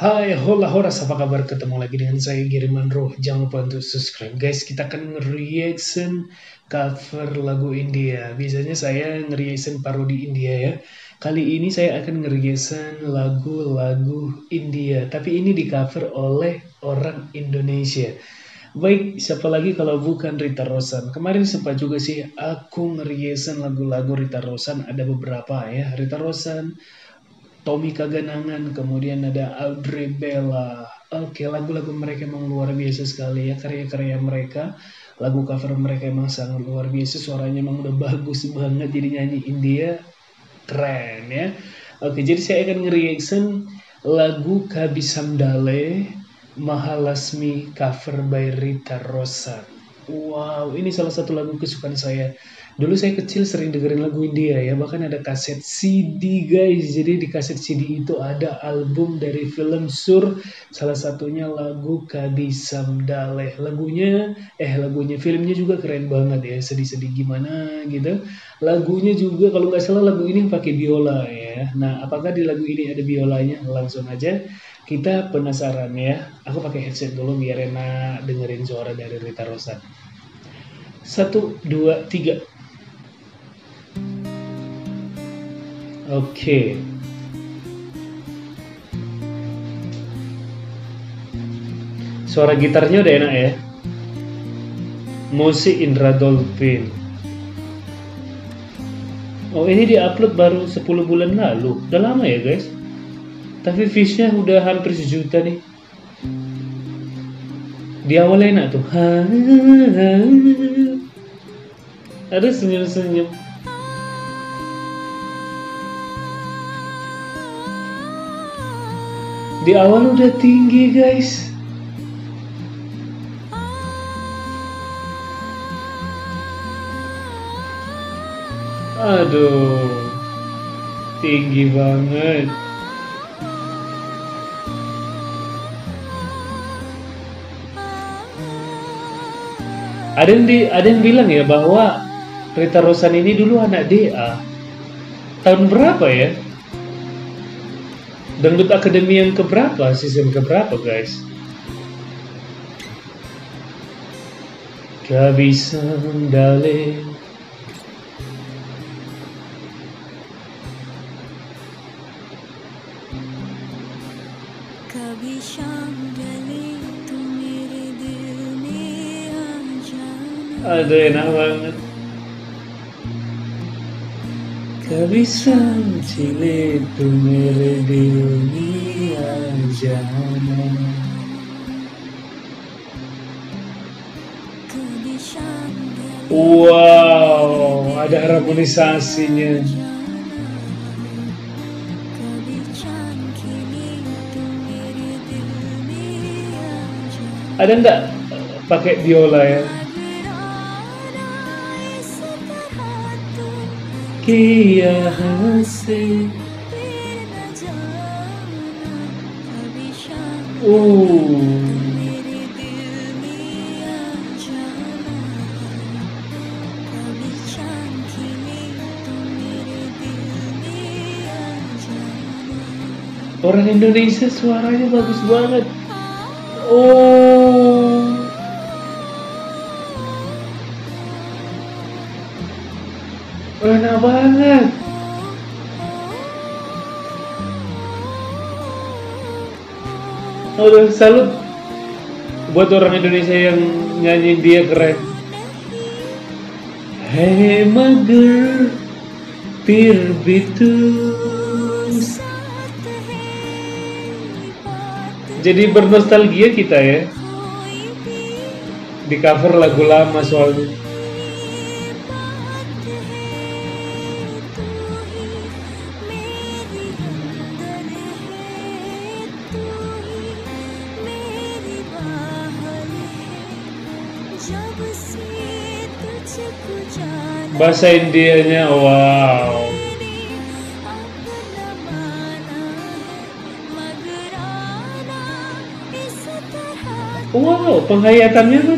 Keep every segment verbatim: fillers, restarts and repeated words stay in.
Hai, hola horas, apa kabar? Ketemu lagi dengan saya Giriman Roh. Jangan lupa untuk subscribe, guys. Kita akan nge-reaction cover lagu India. Biasanya saya nge-reaction parodi India ya. Kali ini saya akan nge-reaction lagu-lagu India, tapi ini di cover oleh orang Indonesia. Baik, siapa lagi kalau bukan Rita Rosan. Kemarin sempat juga sih aku nge-reaction lagu-lagu Rita Rosan, ada beberapa ya. Rita Rosan, Tommy Kaganangan, kemudian ada Audrey Bella. Oke, lagu-lagu mereka emang luar biasa sekali ya, karya-karya mereka. Lagu cover mereka emang sangat luar biasa, suaranya emang udah bagus banget, jadi nyanyi India keren ya. Oke, jadi saya akan nge-reaction lagu Kabisam Dale Mahalasmi cover by Rita Rosan. Wow, ini salah satu lagu kesukaan saya. Dulu saya kecil sering dengerin lagu India ya, bahkan ada kaset C D guys. Jadi di kaset C D itu ada album dari film Sur, salah satunya lagu Kabisam Dale. Lagunya, eh lagunya, filmnya juga keren banget ya, sedih-sedih gimana gitu. Lagunya juga kalau nggak salah lagu ini pakai biola ya. Nah, apakah di lagu ini ada biolanya? Langsung aja kita penasaran ya. Aku pakai headset dulu biar enak dengerin suara dari Rita Rosan. Satu, dua, tiga. Oke. Suara gitarnya udah enak ya. Musik Indra Dolphin. Oh, ini diupload baru sepuluh bulan lalu. Udah lama ya guys. Tapi views-nya udah hampir sejuta nih. Di awal enak tuh. Ada senyum-senyum. Di awal udah tinggi guys. Aduh, tinggi banget. Ada yang, di, ada yang bilang ya bahwa Rita Rosan ini dulu anak D A. Tahun berapa ya? Dangdut Akademi yang keberapa? Season keberapa guys? Kabisam Dale. Aduh, enak banget. Kabisam chile tu mere dunia jana. Wow, ada harmonisasinya. Ada nggak pakai biola ya? Kiya hase. Uh. Orang Indonesia suaranya bagus banget. Oh. Enak banget. Aduh, salut buat orang Indonesia yang nyanyi dia keren. Hey mager pir bitus. Jadi bernostalgia kita ya. Di cover lagu lama soalnya. Bahasa Indianya wow. Wow, penghayatannya kan.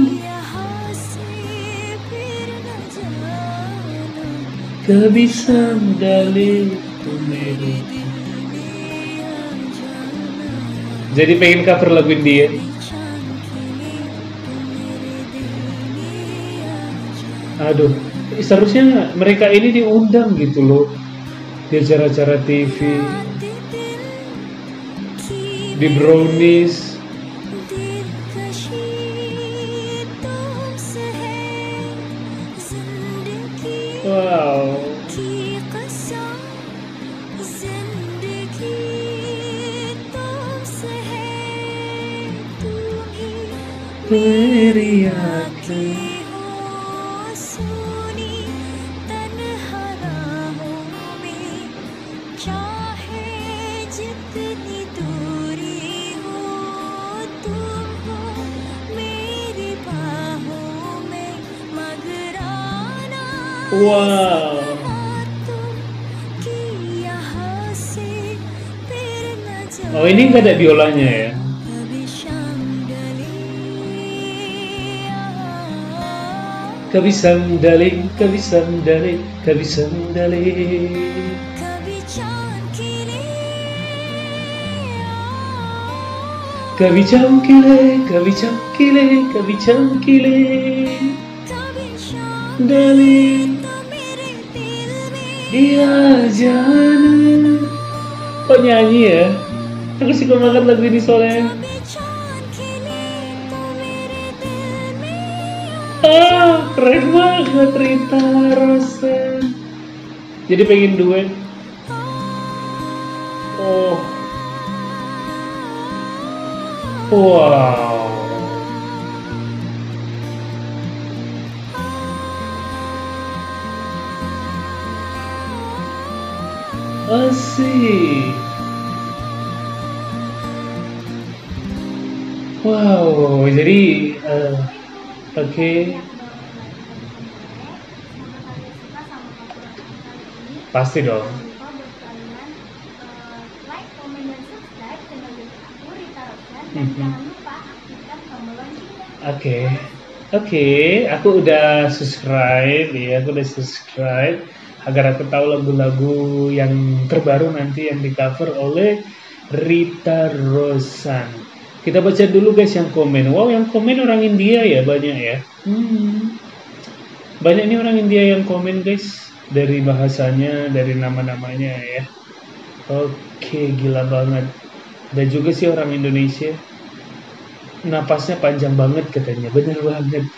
Kabisam Dale tu mere Jadi pengen cover lagu India. Aduh, seharusnya mereka ini diundang gitu loh di acara-acara T V, di Brownies. Wow. मेरी आँखें wow. Oh, ini nggak ada biolanya ya? Kabhi samdale, kabhi samdale, kabhi samdale. Kabhi chamkile, kabhi chamkile, kabhi chamkile. Dale, iya jangan. Kok nyanyi ya? Aku suka banget lagu ini soalnya. Ah, keren banget Rita Rosen. Jadi pengen duet. Oh, wow. Asik. Wow, jadi uh, oke. Okay. Pasti dong. Oke, oke, aku udah subscribe ya, aku udah subscribe agar aku tahu lagu-lagu yang terbaru nanti yang di cover oleh Rita Rosan. Kita baca dulu guys yang komen. Wow, yang komen orang India ya banyak ya. Hmm. Banyak nih orang India yang komen guys. Dari bahasanya, dari nama-namanya ya. Oke, gila banget. Dan juga sih orang Indonesia. Napasnya panjang banget katanya. Bener banget.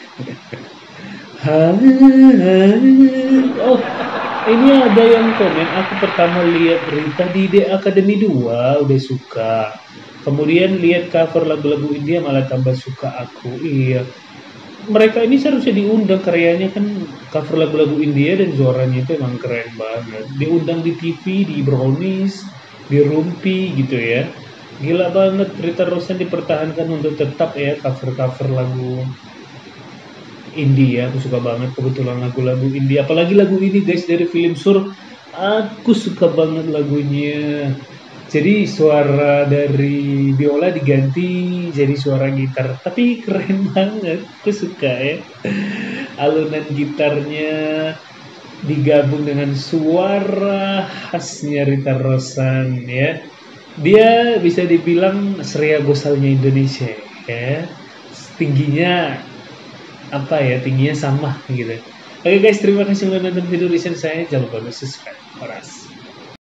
Oh, ini ada yang komen. Aku pertama lihat Rita di D Academy dua udah suka. Kemudian lihat cover lagu-lagu India malah tambah suka aku. Iya. Mereka ini seharusnya diundang, karyanya kan cover lagu-lagu India dan suaranya itu emang keren banget. Diundang di T V, di Brownies, di Rumpi gitu ya. Gila banget, Rita Rosan dipertahankan untuk tetap ya cover-cover lagu India. Aku suka banget kebetulan lagu-lagu India. Apalagi lagu ini guys dari film Sur. Aku suka banget lagunya. Jadi suara dari biola diganti jadi suara gitar, tapi keren banget, aku suka ya. Alunan gitarnya digabung dengan suara khasnya Rita Rosan ya. Dia bisa dibilang Shreya Ghosalnya Indonesia ya. Tingginya apa ya? Tingginya sama gitu. Oke guys, terima kasih sudah nonton video reaction saya. Jangan lupa subscribe. Horas.